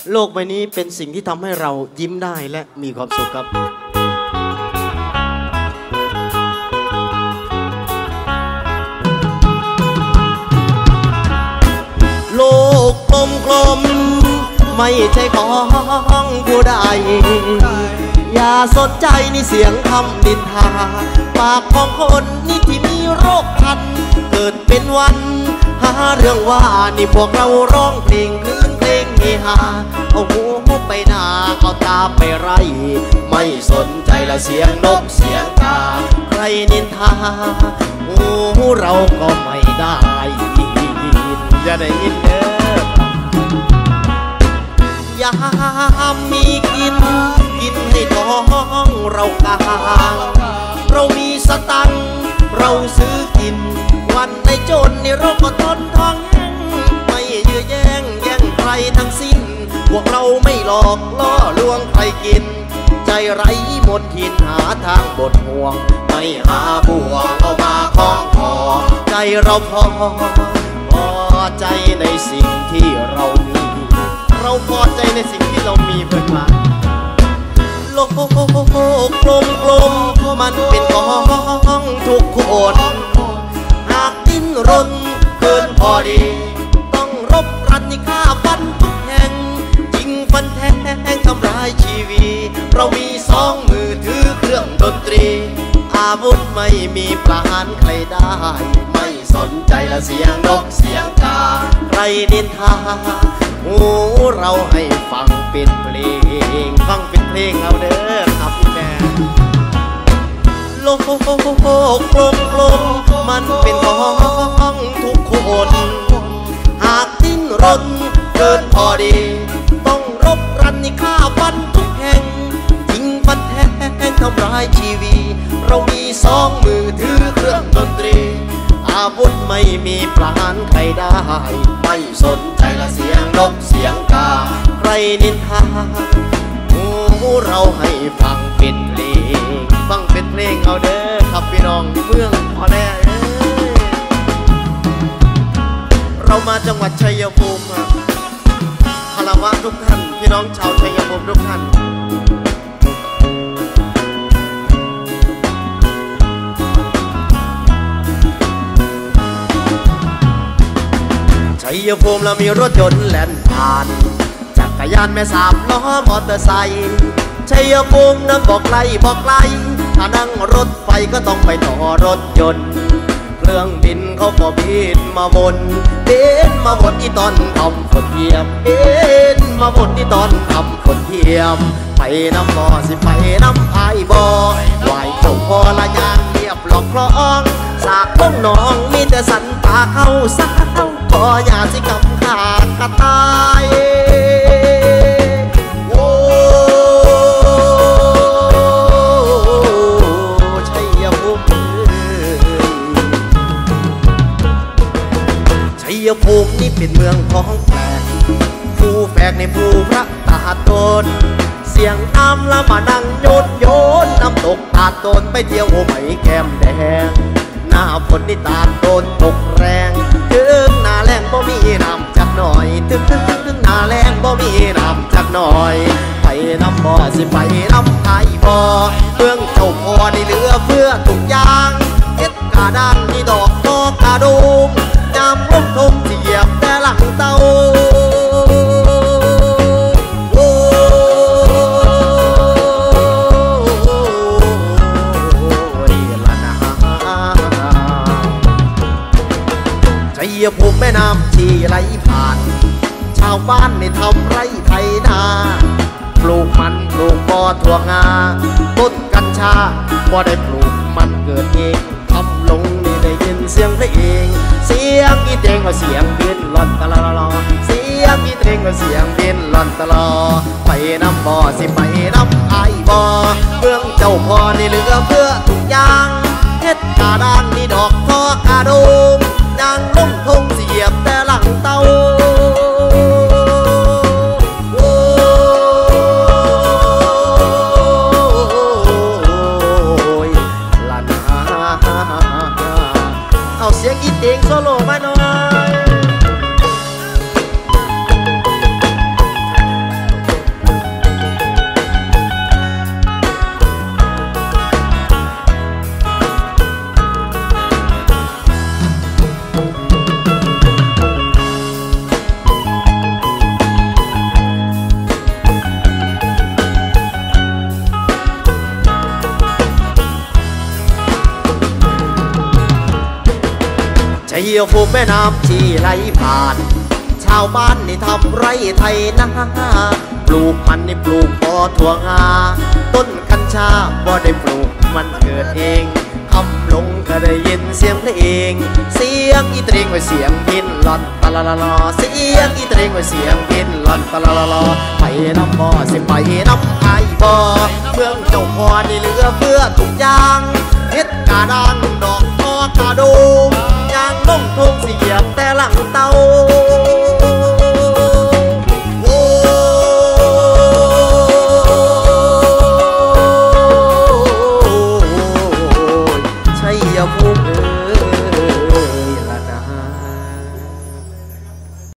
โลกใบนี้เป็นสิ่งที่ทำให้เรายิ้มได้และมีความสุขครับโลกกลมๆไม่ใช่ของผู้ใดอย่าสนใจในเสียงคำนินทาปากของคนนี่ที่มีโรคคันเกิดเป็นวันหาเรื่องว่านี่พวกเราร้องเพลงคลื่นเพลงเฮฮาเอาหูไปหน้าเอาตาไปไร่ไม่สนใจละเสียงนกเสียงกาใครนินทาหูเราก็ไม่ได้ยินอย่าได้ยินเด้อยามมีกินให้ท้องเรากางเรามีสตังค์เราซื้อกินวันในจนนี่เราก็ทนท้องแห้งไม่เยื้อแย่งใครทั้งสิ้นพวกเราไม่หลอกล่อลวงใครกินใจไร้หมดทินหาทางบดห่วงไม่หาบ่วงเอามาคล้องคอใจเราพอใจในสิ่งที่เรามีเราพอใจในสิ่งที่เรามีเพื่อนมาโลกกลมมันเป็นของทุกคนหากดิ้นรนเกินพอดีต้องรบกันนี่ฆ่าฟันทุกแห่งยิงฟันแทงทำร้ายชีวิตเรามีสองมือถือเครื่องดนตรีอาวุธไม่มีปราณใครได้ไม่สนใจละเสียงนกเสียงกาใครนินทาหูเราให้ฟังเป็นเพลงฟังเป็นเพลงเอาเด้อครับพี่แม่โลกกลมมันเป็นของทุกคนหากดิ้นรนเกินพอดีต้องรบรันนี่ฆ่าฟันทุกแห่งยิงฟันแทงทำร้ายชีวิตเรามีสองมือถือเครื่องดนตรีอาวุธไม่มีปราณใครได้ไม่สนใจละเสียงนกเสียงกาใครนินทาหูเราให้ฟังเป็นเพลงฟังเป็นเพลงเอาเด้อครับพี่น้องเมืองพอแน่เรามาจังหวัดชัยภูมิคารวะทุกท่านพี่น้องชาวชัยภูมิทุกท่านชัยภูมิเรามีรถยนต์แล่นผ่านจักรยานแม่สามล้อมอเตอร์ไซค์ชัยภูมินั้นบอกไกลถ้านั่งรถไฟก็ต้องไปต่อรถยนต์เครื่องบินเขาก็บินมาวนอีตอนทำฝนเทียมมาวนอีตอนทำฝนเทียมไปน้ำบ่อสิไปน้ำไอบ่อไหวเจ้าพ่อละยางเรียบหลอกคลองสากพงน้องมีแต่สันป่าเข้าสาวก็อย่าสิกำขาดกระตายโอ้ชัยภูมิชัยภูมินี่เป็นเมืองของแฝกผู้แฝกในภูพระตาตนเสียงน้ำละมานั่งโยนน้ำตกตาตนไปเที่ยวไหมแก้มแดงหน้าฝนนี่ตาตนตกแรงถึงหน้าแรงบ่มีน้ำจักหน่อยถึงหน้าแรงบ่มีน้ำจักหน่อยไปน้ำบ่อสิไปน้ำไอบ่อเมืองเจ้าพ่อนี่เหลือเพื่อทุกอย่างเอ็ดกาด้านนี่ดอกตอกาดูมยามลมทมเหยียบแต่หลังเต้าชัยภูมิแม่น้ำที่ไหลผ่านชาวบ้านในทำไรไถนาปลูกมันปลูกปอถั่วงาต้นกัญชาบ่ได้ปลูกมันเกิดเองทำลงนี่ได้ยินเสียงเพลงเสียงอีเตงก็เสียงบินล่อนตะลอเสียงอีเตงก็เสียงบินล่อนตะลอไปน้ำบ่อสิไปน้ำไอบ่อเมืองเจ้าพ่อนี่เหลือเพื่อทุกอย่างเฮ็ดกาด้านนี่ดอกทอกาดูมนางลงทงเสียบแต่หลังเต้าละนาเอาเสียงอีเตงโซโล่มาหน่อยชัยภูมิแม่น้ำที่ไหลผ่านชาวบ้านนี่ทำไรไทยนาปลูกมันนี่ปลูกพอถั่วงาต้นกัญชาบ่ได้ปลูกมันเกิดเองคำลงก็ได้ยินเสียงเพลงเสียงอีเตรงไว้เสียงพินหลอนตะละละลอเสียงอีเตรงไว้เสียงพินหลอนตะละละลอไปน้ำบ่อสิไปน้ำไอบ่อเมืองเจ้าพ่อนี่เหลือเพื่อทุกอย่างเฮ็ดกาดานดอกทอกาดูยางลงทุ่งเสียบแต่หลังเตาชัยภูมิ